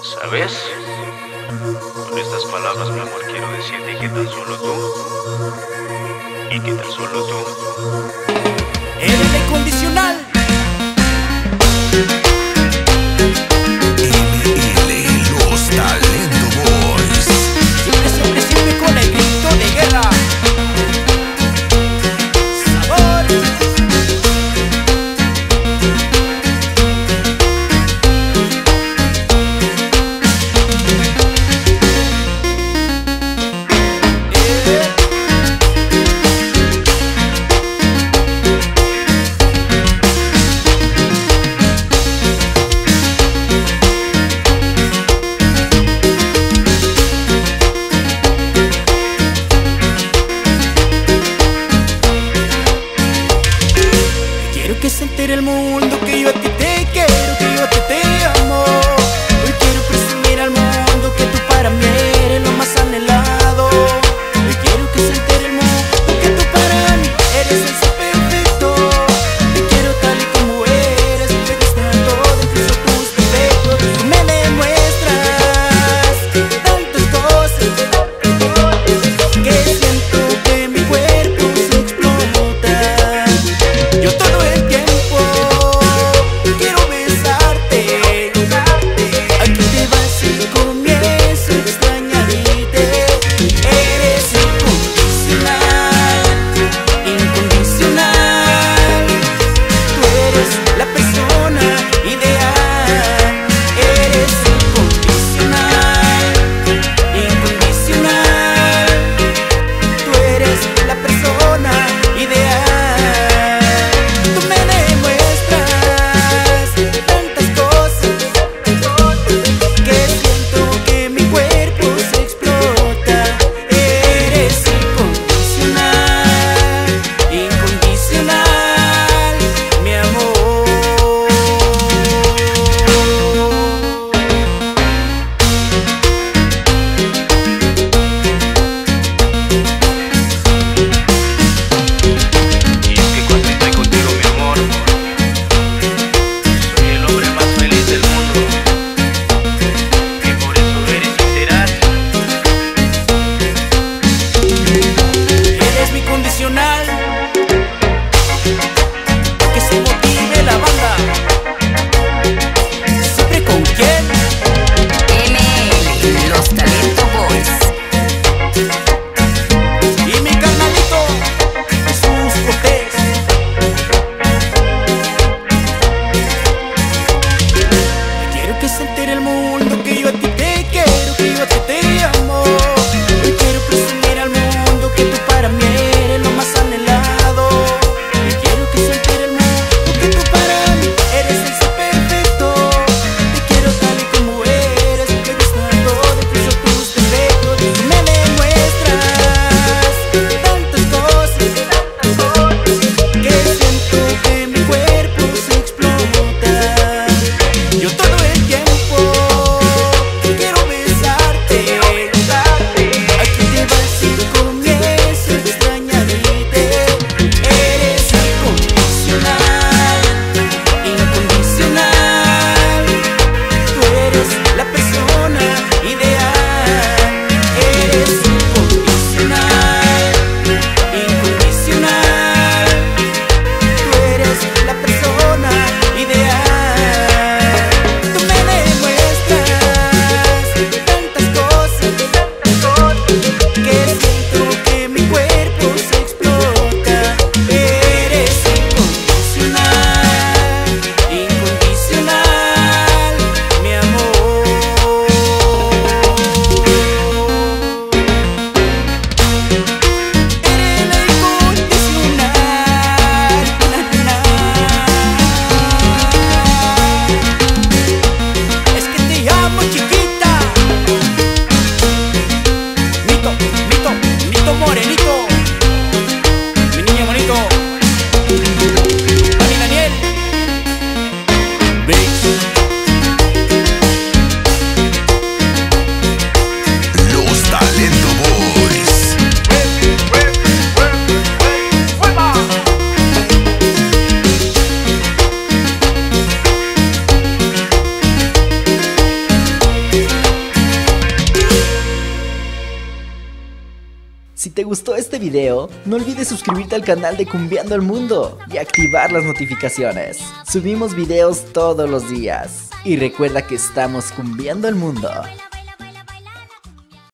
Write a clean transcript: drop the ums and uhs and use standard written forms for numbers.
¿Sabes? Con estas palabras, mi amor, quiero decirte que tan solo tú y que tan solo tú eres la incondicional. Los Talento Boys. Siempre, siempre, siempre con el grito de guerra. Sabor. Quiero que se entere el mundo que yo a ti te quiero, que yo a ti te amo. Hoy quiero presumir al mundo que tú para mí eres lo más anhelado. Hoy quiero que se entere el mundo que tú para mí eres el ser perfecto. Te quiero tal y como eres, me gustan todo, incluso tus defectos. Tú me demuestras tantas cosas que siento que mi cuerpo se explota. Yo todo el tiempo quiero besarte. Aquí te vas y comienzo a extrañarte. Eres incondicional, incondicional. Tú eres la persona ideal. Eres incondicional, incondicional. Tú eres la persona ideal. Tú me demuestras tantas cosas que siento que mi cuerpo se explota. Eres incondicional, incondicional, mi amor. Y es que cuando estoy contigo, mi amor, soy el hombre más feliz del mundo. Que por eso eres literal. Eres mi condicional. Que se motive la banda. Siempre con quién. ML, Los Talento Boys. Y mi carnalito Jesús Cortés. Quiero que se entere el mundo que yo a ti te quiero, que yo a ti te amo. Hoy quiero presumir al mundo que tú para mí eres lo más anhelado. Hoy quiero que se entere el mundo que tú para mí eres el ser perfecto. Te quiero tal y Si te gustó este video, no olvides suscribirte al canal de Cumbiando el Mundo y activar las notificaciones. Subimos videos todos los días. Y recuerda que estamos cumbiando el mundo.